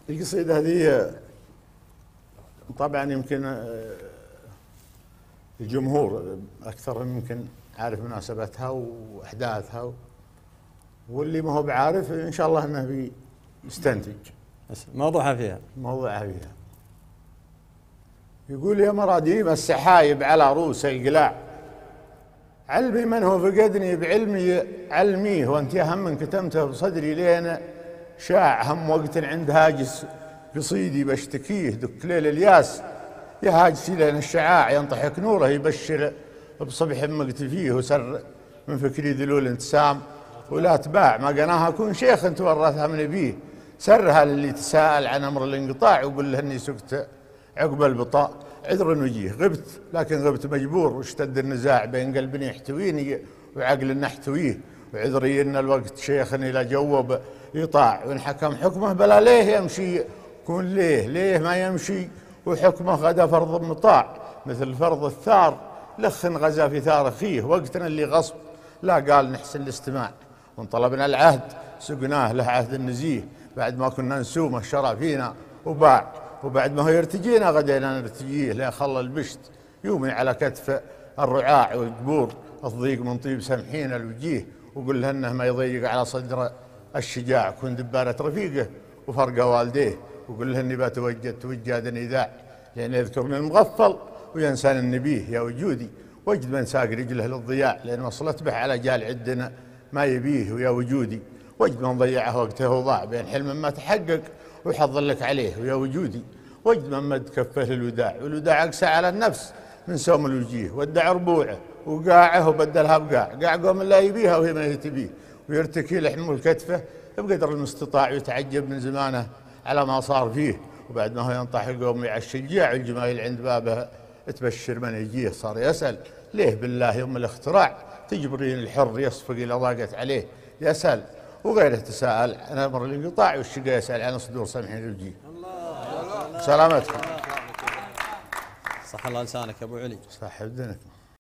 القصيدة هذه طبعا يمكن الجمهور أكثر يمكن عارف مناسبتها وأحداثها، واللي ما هو بعارف إن شاء الله أنه بيستنتج. موضوعها فيها يقول: يا مراديم السحايب على رؤوس القلاع، علمي من هو فقدني بعلمي علميه، وانت يا هم كتمته بصدري لين شاع هم وقت عند هاجس قصيدي بشتكيه، دك ليل الياس يا هاجسي لين الشعاع ينطحك نوره يبشر بصبح مقتفيه، وسر من فكري ذلول انتسام ولا تباع، ما قناها كون شيخ انت ورثها من ابيه، سرها للي تساءل عن امر الانقطاع وقل له اني سكت عقب البطاء، عذر وجيه غبت لكن غبت مجبور، واشتد النزاع بين قلب يحتويني وعقل يحتويه، وعذري ان الوقت شيخني لا جوب يطاع، وان حكم حكمه بلا ليه يمشي كون ليه ما يمشي، وحكمه غدا فرض مطاع مثل فرض الثار، لخ غزا في ثار اخيه، وقتنا اللي غصب لا قال نحسن الاستماع، وان طلبنا العهد سقناه له عهد النزيه، بعد ما كنا نسومه شرع فينا وباع، وبعد ما هو يرتجينا غدينا نرتجيه، لا خلى البشت يومي على كتف الرعاع، والجبور الضيق من طيب سمحين الوجيه، وقل له انه ما يضيق على صدر الشجاع، كن دبارة رفيقه وفرقه والديه، وقل له اني بتوجد توجاد اذاع، لان يذكرني المغفل وينسان النبيه، يا وجودي وجد من ساق رجله للضياع، لان وصلت به على جال عدنا ما يبيه، ويا وجودي وجد من ضيعه وقته وضاع، بين حلم ما تحقق ويحضر لك عليه، ويا وجودي وجد من مد كفه للوداع، والوداع اقسى على النفس من سوم الوجيه، ودع ربوعه وقاعه وبدلها قاع قوم لا يبيها وهي ما تبيه، ويرتكي لحمل كتفه بقدر المستطاع، ويتعجب من زمانه على ما صار فيه، وبعد ما هو ينطح القوم يعش الجياع، والجمايل عند بابه تبشر من يجيه، صار يسأل ليه بالله يوم الاختراع تجبرين الحر يصفق إلى ضاقت عليه، يسأل وغيره تساءل عن امر الانقطاع، والشقا يسأل عن صدور سمحين الوجيه. سلامتكم. صح الله لسانك يا ابو علي. صح بدنك.